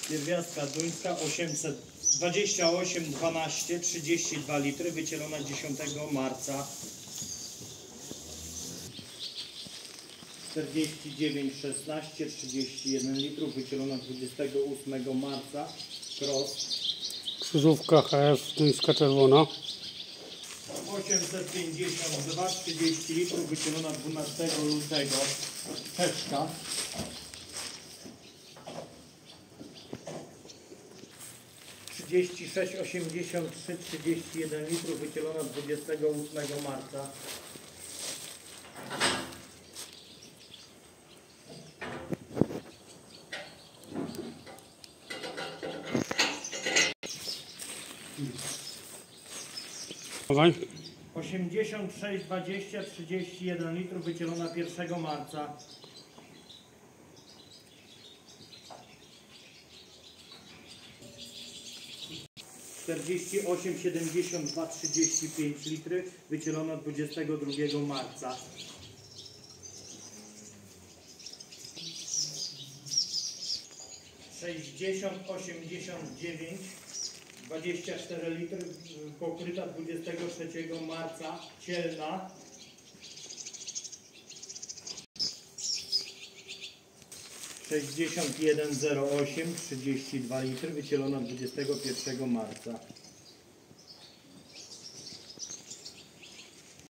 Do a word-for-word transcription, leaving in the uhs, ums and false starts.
Pierwiastka duńska osiemset dwadzieścia osiem dwanaście trzydzieści dwa litry, wycielona dziesiątego marca. czterdzieści dziewięć szesnaście trzydzieści jeden litrów, wycielona dwudziestego ósmego marca. Cross. Krzyżówka H F duńska czerwona. osiemset pięćdziesiąt dwa trzydzieści litrów, wycielona dwunastego lutego. Czeszka. trzydzieści sześć osiemdziesiąt trzy trzydzieści jeden litrów, wycielona dwudziestego ósmego marca. osiemdziesiąt sześć dwadzieścia trzydzieści jeden litrów, wycielona pierwszego marca. czterdzieści osiem siedemdziesiąt dwa trzydzieści pięć litry, wycielona dwudziestego drugiego marca. sześćdziesiąt osiemdziesiąt dziewięć dwadzieścia cztery litry, pokryta dwudziestego trzeciego marca, cielna. sześćdziesiąt jeden zero osiem trzydzieści dwa litry, wycielona dwudziestego pierwszego marca.